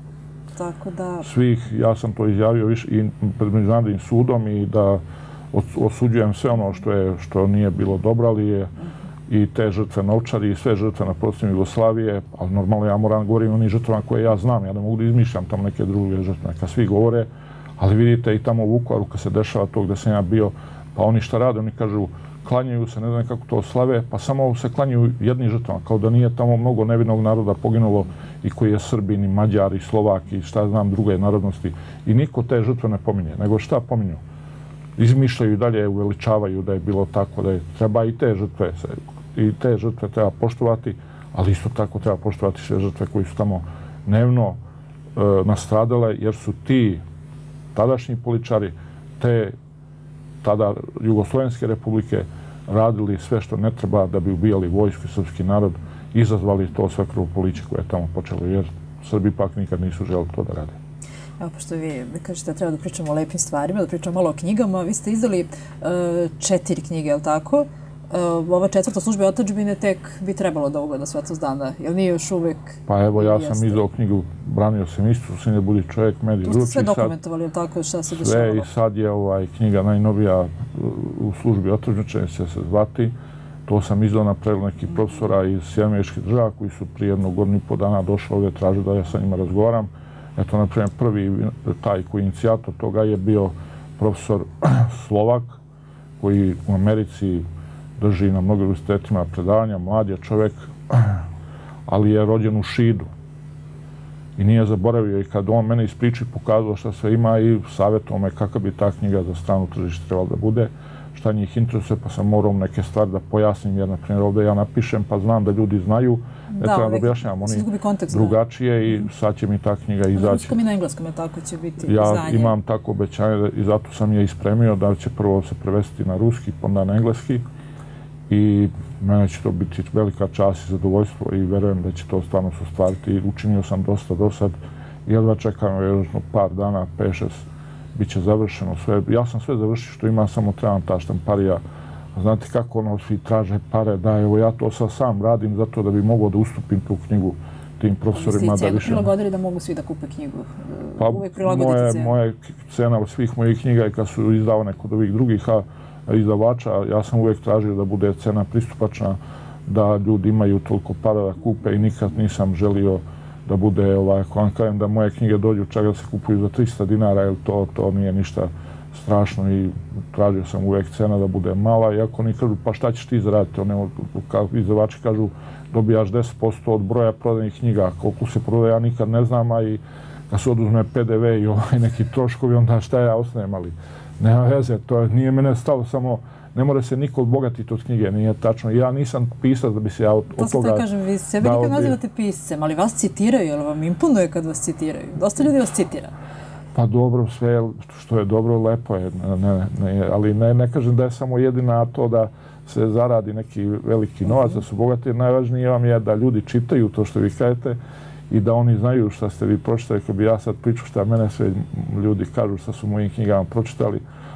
Tako da... Svih, ja sam to izjavio više i pred Međunarodnim sudom i da osuđujem sve ono što, je, što nije bilo dobro, ali je i te žrtve novčari i sve žrtve na prostoru Jugoslavije, ali normalno ja moram govorim o onim žrtvama koje ja znam, ja ne mogu da izmišljam tamo neke druge žrtve, neka svi govore, ali vidite i tamo u Vukovaru kad se dešava to gdje sam ja bio, pa oni šta rade, oni kažu klanjaju se, ne znam kako to slave, pa samo se klanjaju jednim žrtvama, kao da nije tamo mnogo nevinog naroda poginulo i koji je Srbin i Mađar i Slovak i šta znam druge narodnosti i niko te žrtve ne pominje, nego šta pominju? Izmišljaju i dalje, uveličavaju da je bilo tako, da je treba i te žrtve, i te žrtve treba poštovati, ali isto tako treba poštovati sve žrtve koji su tamo dnevno e, nastradale, jer su ti tadašnji političari, te tada Jugoslovenske republike radili sve što ne treba da bi ubijali vojsku i srpski narod, izazvali to sve krvoproliće koje je tamo počelo, jer Srbi pak nikad nisu želeli to da rade. Evo, pošto vi kažete da treba da pričamo o lepim stvarima, da pričamo malo o knjigama, vi ste izdali uh, četiri knjige, je li tako? Uh, ova četvrta služba otadžbine tek bi trebalo da ugleda svetlost dana, jer nije još uvek... Pa evo, ja sam izdao knjigu, branio sam istu, sin ne budi čovjek, medij ruči. To ste sve dokumentovali, je li tako, šta se dešavalo? Sve i sad je ovaj, knjiga najnovija u službi otadžbine, će se zvati. To sam izdao na predlog nekih profesora iz Sjedinjenih Američkih Država koji su prije jednog godinu i po dana došli ovdje, tražili da ja sa njima razgovaram. Eto, na primjer, prvi taj koji inicijator toga je bio profesor Slovak, koji u Americi drži na mnogim univerzitetima predavanja, mlad je čovjek, ali je rođen u Šidu. I nije zaboravio i kad on mene ispriči pokazao šta sve ima i savjetovao me kakva bi ta knjiga za stranu tržište trebala da bude, šta njih interesuje, pa sam morao neke stvari da pojasnim, jer, na primjer, ovdje ja napišem, pa znam da ljudi znaju, ne treba da objašnjam, oni drugačije i sad će mi ta knjiga izaći. Na ruskom i na engleskom je tako će biti ja izdanje. Ja imam tako obećanje i zato sam je ispremio da će prvo se prevesti na ruski, pa onda na engleski. I mene će to biti velika čast i zadovoljstvo i verujem da će to stvarno se ostvariti. Učinio sam dosta do sad. Jedva čekam vjerojatno par dana, pet šest, bit će završeno sve. Ja sam sve završio što imam, samo trebam ta štamparija. Znate kako ono svi traže pare, da evo ja to sad sam radim zato da bi mogao da ustupim tu knjigu tim profesorima. Vi ste i cenu prilagodili da mogu svi da kupe knjigu? Pa moje, moje cena svih mojih knjiga i kad su izdavane kod ovih drugih izdavača, ja sam uvijek tražio da bude cena pristupačna, da ljudi imaju toliko para da kupe i nikad nisam želio da bude, ovaj, ako vam kažem da moje knjige dođu čak da se kupuju za trista dinara, jer to, to nije ništa strašno i tražio sam uvijek cena da bude mala, iako oni kažu pa šta ćeš ti zaraditi, one izdavači kažu dobijaš deset posto od broja prodanih knjiga, koliko se prodaje ja nikad ne znam, a i kad se oduzme P D V i ovaj neki troškovi, onda šta ja ostanem, ali nema veze, to nije mene stalo, samo ne mora se niko odbogatiti od knjige, nije tačno. Ja nisam pisac da bi se ja od toga... To sam te kažem, vi sebe nikad nazivate piscem, ali vas citiraju, jel vam imponuje kad vas citiraju? Dosta ljudi vas citira. Pa dobro, sve što je dobro, lepo je, ne, ne, ali ne, ne kažem da je samo jedina to da se zaradi neki veliki novac, da su bogati. Najvažnije vam je da ljudi čitaju to što vi kažete i da oni znaju šta ste vi pročitali. Kad bi ja sad pričao šta mene sve ljudi kažu šta su mojim knjigama pročitali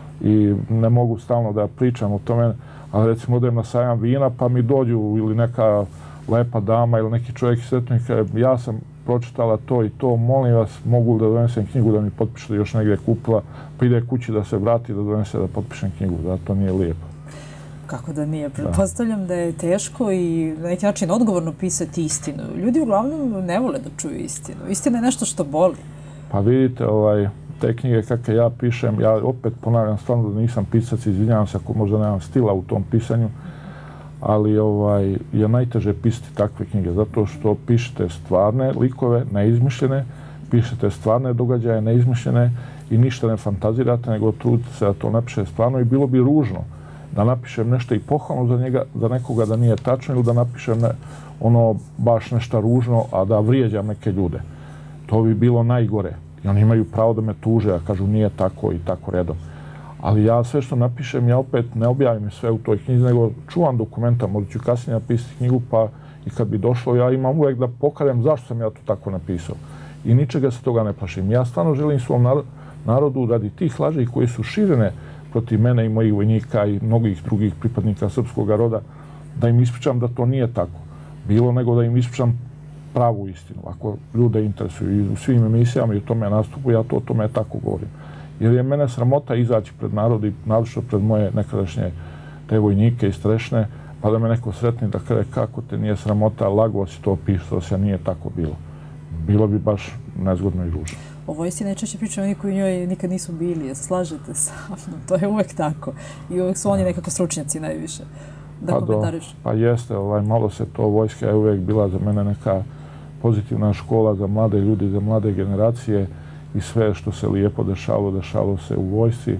i ne mogu stalno da pričam o tome, ali recimo odem na sajam vina pa mi dođu ili neka lepa dama ili neki čovjek iz Svetnika, ja sam pročitala to i to, molim vas, mogu da donesem knjigu da mi potpiše da još negdje kupila, pa ide kući da se vrati da donese da potpišem knjigu, da to nije lijepo. Kako da nije? Pretpostavljam da je teško i na neki način odgovorno pisati istinu. Ljudi uglavnom ne vole da čuju istinu. Istina je nešto što boli. Pa vidite, ovaj, te knjige kakve ja pišem, ja opet ponavljam stvarno da nisam pisac, izvinjavam se ako možda nemam stila u tom pisanju, ali ovaj, je najteže pisati takve knjige, zato što pišete stvarne likove, neizmišljene, pišete stvarne događaje, neizmišljene i ništa ne fantazirate, nego trudite se da to napiše stvarno i bilo bi ružno da napišem nešto i pohvalno za njega, za nekoga da nije tačno ili da napišem ne, ono baš nešto ružno, a da vrijeđam neke ljude. To bi bilo najgore. I oni imaju pravo da me tuže, a kažu nije tako i tako redom. Ali ja sve što napišem, ja opet ne objavim sve u toj knjizi, nego čuvam dokumenta, možda ću kasnije napisati knjigu, pa i kad bi došlo, ja imam uvek da pokažem zašto sam ja to tako napisao. I ničega se toga ne plašim. Ja stvarno želim svom narodu radi tih laži koji su širene protiv mene i mojih vojnika i mnogih drugih pripadnika srpskog roda, da im ispričam da to nije tako. Bilo nego da im ispričam pravu istinu. Ako ljude interesuju i u svim emisijama i u tome nastupu, ja to o tome tako govorim. Jer je mene sramota izaći pred narod i naročito pred moje nekadašnje te vojnike i strešne, pa da me neko sretni da kaže kako te nije sramota, lago si to pisao, se nije tako bilo. Bilo bi baš nezgodno i ružno. O vojsci najčešće pričaju oni koji u njoj nikad nisu bili, slažete sa mnom, to je uvek tako. I uvek su oni nekako stručnjaci najviše. Da pa komentariš. Do, pa jeste, ovaj, malo se to, vojska je uvek bila za mene neka pozitivna škola za mlade ljudi, za mlade generacije i sve što se lijepo dešavalo, dešavalo se u vojsci.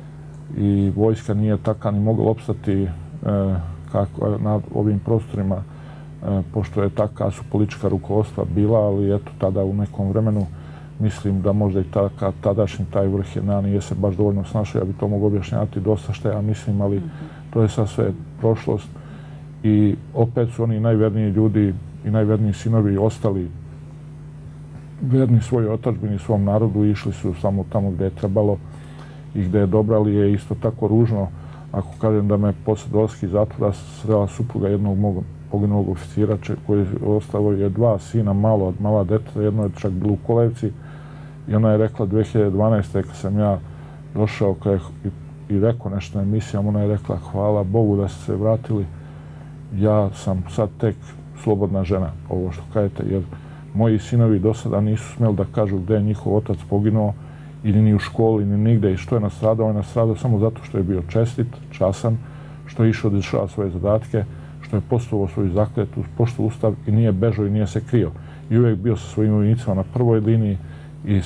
I vojska nije taka ni mogla opstati e, kako, na ovim prostorima, e, pošto je taka su politička rukovodstva bila, ali eto tada u nekom vremenu mislim da možda i taka, tadašnji taj vrh je na nije se baš dovoljno snašao, ja bi to mogu objašnjavati dosta što ja mislim, ali mm-hmm. to je sad sve prošlost. I opet su oni najverniji ljudi i najverniji sinovi ostali verni svojoj otadžbini, svom narodu i išli su samo tamo gdje je trebalo i gdje je dobro, ali je isto tako ružno ako kažem da me posle dolaska iz zatvora srela supruga jednog mog poginulog oficira koji ostalo je dva sina, malo, mala deta, jedno je čak bilo u Kolevci i ona je rekla dve hiljade dvanaeste kad sam ja došao i, i rekao nešto na emisijama, ona je rekla hvala Bogu da ste se vratili, ja sam sad tek slobodna žena, ovo što kažete, jer moji sinovi do sada nisu smjeli da kažu gdje je njihov otac poginuo ili ni u školi, ni nigde i što je nastradao. On je nastradao samo zato što je bio čestit, časan, što je išao da izvršava svoje zadatke, što je poštovao svoju zakletu, poštovao ustav i nije bežao i nije se krio. I uvijek bio sa svojim vojnicima na prvoj liniji i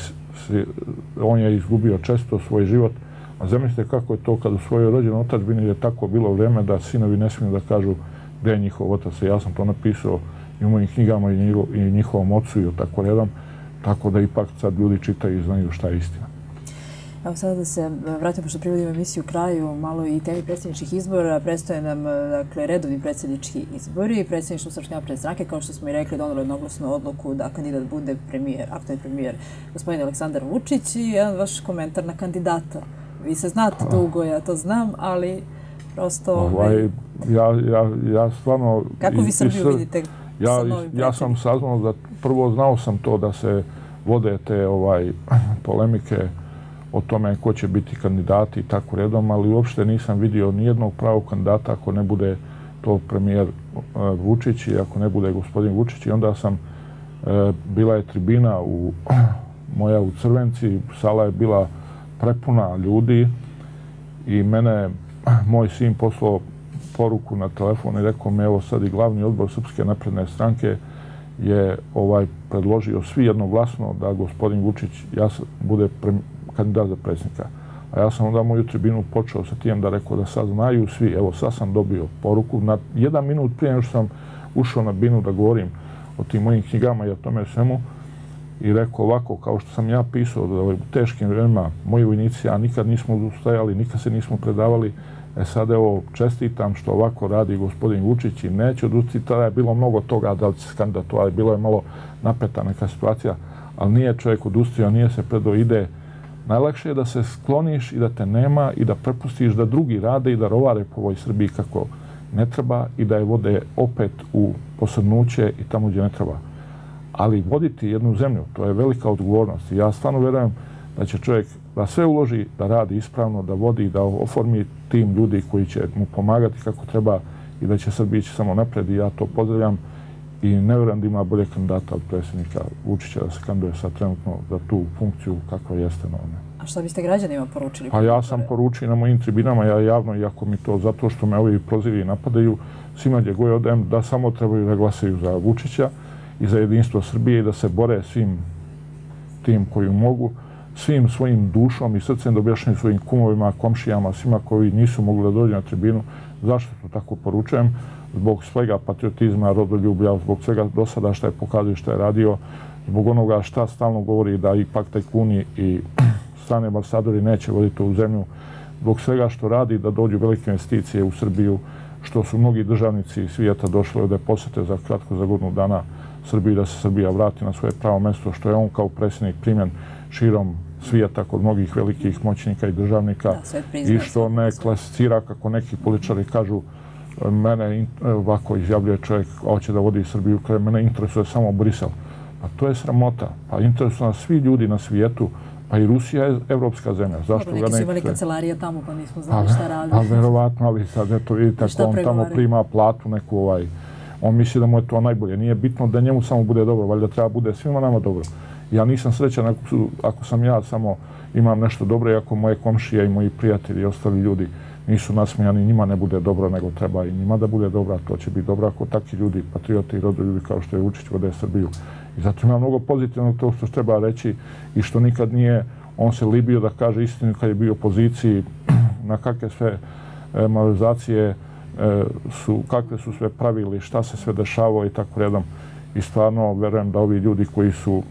on je izgubio često svoj život. A zamislite kako je to kad u svojoj rođenoj otadžbini je tako bilo vrijeme da sinovi ne smiju da kažu gdje je njihov otac. Ja sam to napisao i u mojim knjigama i njihovom ocu i tako redom, tako da ipak sad ljudi čitaju i znaju šta je istina. Evo sada da se vratimo što privodimo emisiju kraju, malo i temi predsjedničkih izbora. Predstoje nam dakle, redovni predsjednički izbori. Predsjedništvo Srpske napredne stranke, kao što smo i rekli, donijelo jednoglasnu odluku da kandidat bude premijer, aktualni premijer gospodin Aleksandar Vučić i jedan vaš komentar na kandidata. Vi se znate dugo, ja to znam, ali prosto... Ovaj, ja, ja, ja stvarno... Kako vi Srbiju vidite? Ja, ja sam saznao da prvo znao sam to da se vode te ovaj, polemike o tome ko će biti kandidati i tako redom, ali uopšte nisam vidio nijednog pravog kandidata ako ne bude to premijer Vučić i ako ne bude gospodin Vučić. I onda sam, bila je tribina u, moja u Crvenci, sala je bila prepuna ljudi i mene moj sin poslao poruku na telefon i rekao mi evo sad i glavni odbor Srpske napredne stranke je ovaj predložio svi jednoglasno da gospodin Vučić ja bude pre, kandidat za predsjednika. A ja sam onda moju tribinu počeo sa tijem da rekao da sad znaju svi, evo sad sam dobio poruku. Na jedan minut prije što sam ušao na binu da govorim o tim mojim knjigama i o tome svemu i rekao ovako, kao što sam ja pisao da u teškim vremenima moji vojnici, a nikad nismo ustajali, nikad se nismo predavali. E sad evo čestitam što ovako radi gospodin Vučić i neće odustiti. Tada je bilo mnogo toga da li se kandidatovali, bilo je malo napeta neka situacija, ali nije čovjek odustio, nije se predao, ide. Najlakše je da se skloniš i da te nema i da prepustiš da drugi rade i da rovare po ovoj Srbiji kako ne treba i da je vode opet u posrnuće i tamo gdje ne treba. Ali voditi jednu zemlju, to je velika odgovornost. I ja stvarno vjerujem da će čovjek da sve uloži, da radi ispravno, da vodi, da oformi tim ljudi koji će mu pomagati kako treba i da će Srbija ići samo napred i ja to pozdravljam i ne vjerujem da ima bolje kandidata od predsjednika Vučića da se kandiduje sad trenutno za tu funkciju kakva jeste na ovome. A šta biste građanima poručili? Pa ja sam poručio na mojim tribinama, ja javno, iako mi to zato što me ovi prozivi napadaju, svima gdje god odem, da samo trebaju da glasaju za Vučića i za jedinstvo Srbije i da se bore svim tim koji mogu, svim svojim dušom i srcem da objašnjaju svojim kumovima, komšijama, svima koji nisu mogli da dođu na tribinu. Zašto to tako poručujem? Zbog svega patriotizma, rodoljublja, zbog svega do sada što je pokazao, što je radio, zbog onoga šta stalno govori da ipak tajkuni i strani ambasadori neće voditi ovu zemlju, zbog svega što radi da dođu velike investicije u Srbiju, što su mnogi državnici svijeta došli ovdje posjete za kratko, za godinu dana Srbiji, da se Srbija vrati na svoje pravo mjesto, što je on kao predsjednik primjen širom svijeta kod mnogih velikih moćnika i državnika i što ne klasicira kako neki političari kažu mene ovako izjavljuje čovjek hoće da vodi Srbiju, kada mene interesuje samo Brisel. Pa to je sramota. Pa interesuju nas svi ljudi na svijetu, pa i Rusija je evropska zemlja. Zašto ga ne... Neki su imali kancelarije tamo pa nismo znali šta radi. Pa verovatno, ali sad eto vidite ako on tamo prima platu neku ovaj... On misli da mu je to najbolje. Nije bitno da njemu samo bude dobro, valjda treba bude svima nama dobro. Ja nisam srećan ako, su, ako sam ja samo imam nešto dobro i ako moje komšije i moji prijatelji i ostali ljudi nisu nasmijani, njima ne bude dobro, nego treba i njima da bude dobro, a to će biti dobro ako takvi ljudi, patrioti i rodoljubi kao što je Vučić vode Srbiju. I zato ima mnogo pozitivnog to što treba reći i što nikad nije, on se libio da kaže istinu kad je bio u opoziciji, na kakve sve e, malverzacije e, su, kakve su sve pravili, šta se sve dešavao i tako redom. I stvarno verujem da ovi ljudi koji su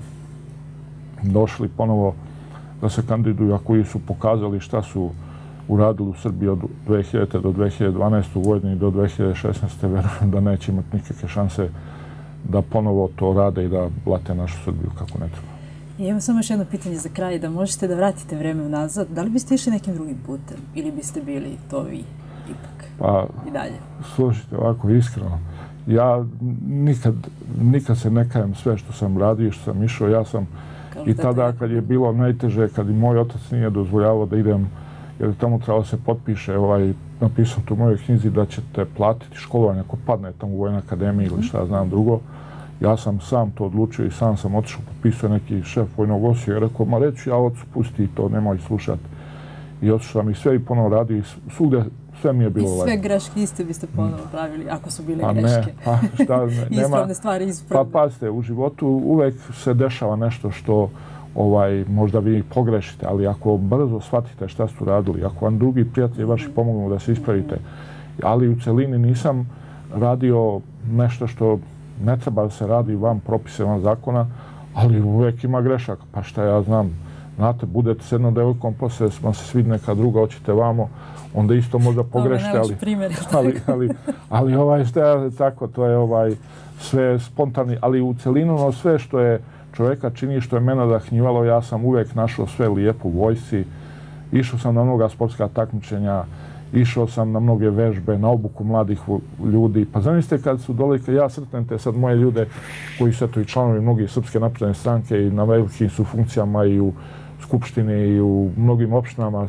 došli ponovo da se kandiduju, a koji su pokazali šta su uradili u Srbiji od dve hiljadite do dve hiljade dvanaeste. u Vojvodini do dve hiljade šesnaeste. verujem da neće imati nikakve šanse da ponovo to rade i da blate našu Srbiju kako ne treba. I evo samo još jedno pitanje za kraj, da možete da vratite vreme unazad. Da li biste išli nekim drugim putem ili biste bili to vi ipak pa, i dalje? Slušajte, ovako iskreno. Ja nikad, nikad se ne kajem sve što sam radio i što sam išao. Ja sam kao i tada kad je bilo najteže, kad i moj otac nije dozvoljavao da idem, jer tamo trebalo se potpiše, ovaj, napisao tu u mojoj knjizi da ćete platiti školovanje ako padne tamo u Vojnoj akademiji ili šta znam drugo. Ja sam sam to odlučio i sam sam otišao, potpisao neki šef vojnog osoblja i rekao, ma reću ja ocu pusti to, nemoj slušati. I otišao sam i sve i ponovo radio i svugdje sve mi je bilo lako. I sve greške iste biste ponovo pravili, ako su bile pa greške. Ne, pa šta, ne, nema. Ispravne stvari ispravne. Pa pazite, u životu uvek se dešava nešto što ovaj, možda vi pogrešite, ali ako brzo shvatite šta ste radili, ako vam drugi prijatelji vaši pomognu da se ispravite, ali u celini nisam radio nešto što ne treba da se radi van propise, van zakona, ali uvek ima grešaka. Pa šta ja znam, znate, budete s jednom devojkom, posle vam se svidi neka druga, hoćete vamo, onda isto možda pogrešite, ali, ali, ali, ali ovaj, šta je tako, to je ovaj, sve spontani, ali u celinu no, sve što je čovjeka čini, što je mene nadahnjivalo, ja sam uvek našao sve lijepo u vojsci, išao sam na mnoga sportska takmičenja, išao sam na mnoge vežbe, na obuku mladih ljudi. Pa zamislite kad su dole, kad ja sretnem te sad moje ljude koji su eto i članovi mnogih Srpske napredne stranke i na velikim su funkcijama i u Skupštini i u mnogim opštinama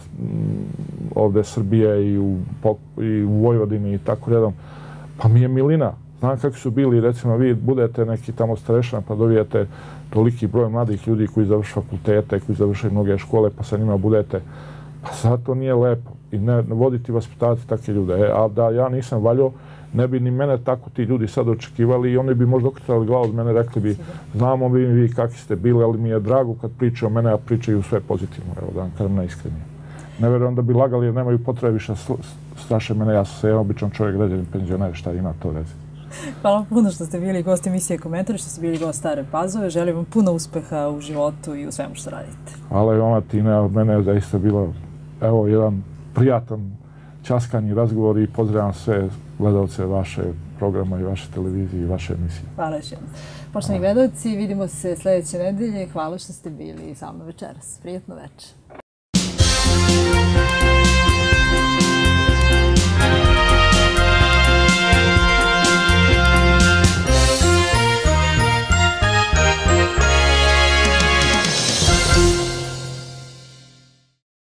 ovdje Srbije i u, i u Vojvodini i tako redom. Pa mi je milina. Znam kako su bili, recimo vi budete neki tamo starešan pa dobijete toliki broj mladih ljudi koji završi fakultete, koji završi mnoge škole pa sa njima budete. Pa sad to nije lepo i ne voditi vaspitati takve ljude. E, a da ja nisam valjao, ne bi ni mene tako ti ljudi sad očekivali i oni bi možda okretali glavu od mene, rekli bi znamo bi vi kakvi ste bili, ali mi je drago kad pričaju o mene, a pričaju sve pozitivno, evo da vam kažem najiskrenije. Ne verujem da bi lagali jer nemaju potrebe više straše mene, ja sam se jedan običan čovjek, građanin, penzioner, šta ima to veze. Hvala puno što ste bili gost emisije Komentar, što ste bili gost Stare Pazove. Želim vam puno uspeha u životu i u svemu što radite. Hvala i vama, Tina. Od mene je zaista bilo evo, jedan prijatan časkanji razgovor i pozdravljam sve gledalce vaše programa i vaše televizije i vaše emisije. Hvala još jednom. Poštovani gledalci, vidimo se sljedeće nedelje. Hvala što ste bili sa mnom večeras. Prijetno večer.